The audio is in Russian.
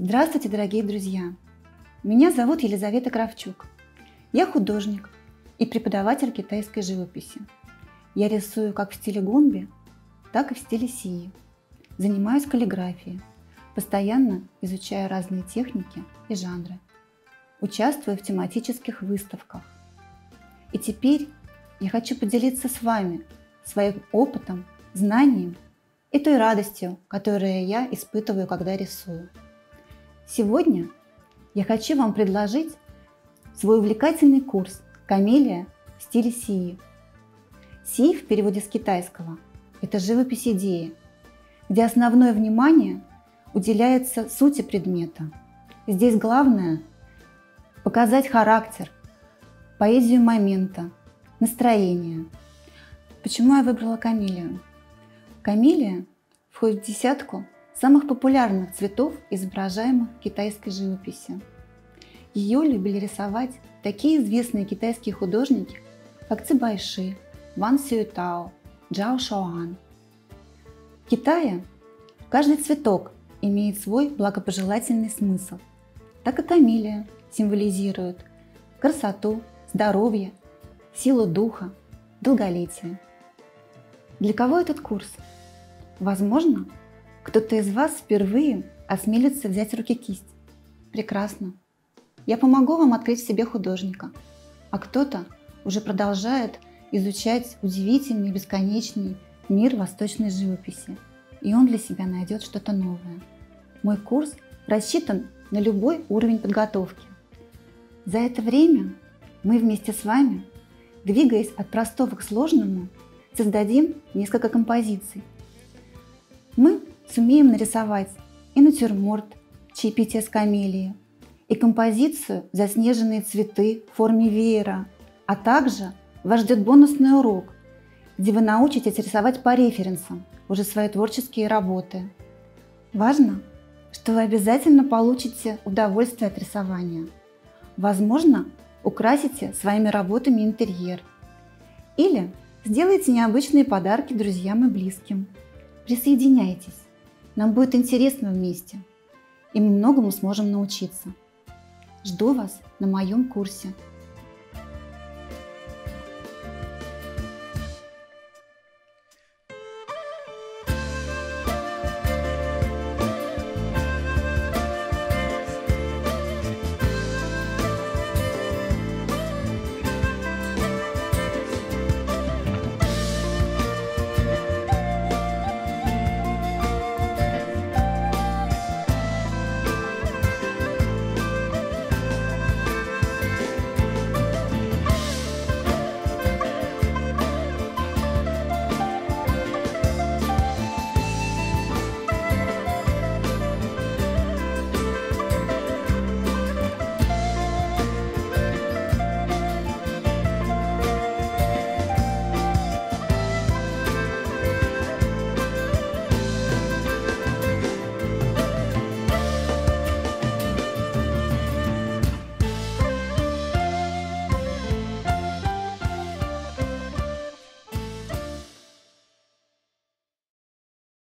Здравствуйте, дорогие друзья! Меня зовут Елизавета Кравчук. Я художник и преподаватель китайской живописи. Я рисую как в стиле гунби, так и в стиле сии. Занимаюсь каллиграфией, постоянно изучаю разные техники и жанры. Участвую в тематических выставках. И теперь я хочу поделиться с вами своим опытом, знанием и той радостью, которую я испытываю, когда рисую. Сегодня я хочу вам предложить свой увлекательный курс «Камелия в стиле сии». Сии в переводе с китайского – это живопись идеи, где основное внимание уделяется сути предмета. Здесь главное – показать характер, поэзию момента, настроение. Почему я выбрала камелию? Камелия входит в десятку самых популярных цветов, изображаемых в китайской живописи. Ее любили рисовать такие известные китайские художники, как Ци Байши, Ван Сюэтао, Джао Шоан. В Китае каждый цветок имеет свой благопожелательный смысл. Так и камелия символизирует красоту, здоровье, силу духа, долголетие. Для кого этот курс? Возможно, кто-то из вас впервые осмелится взять в руки кисть. Прекрасно. Я помогу вам открыть в себе художника, а кто-то уже продолжает изучать удивительный, бесконечный мир восточной живописи, и он для себя найдет что-то новое. Мой курс рассчитан на любой уровень подготовки. За это время мы вместе с вами, двигаясь от простого к сложному, создадим несколько композиций. Мы сумеем нарисовать и натюрморт «Чаепитие с камелией», и композицию «Заснеженные цветы» в форме веера, а также вас ждет бонусный урок, где вы научитесь рисовать по референсам уже свои творческие работы. Важно, что вы обязательно получите удовольствие от рисования. Возможно, украсите своими работами интерьер или сделайте необычные подарки друзьям и близким. Присоединяйтесь, нам будет интересно вместе, и мы многому сможем научиться. Жду вас на моем курсе.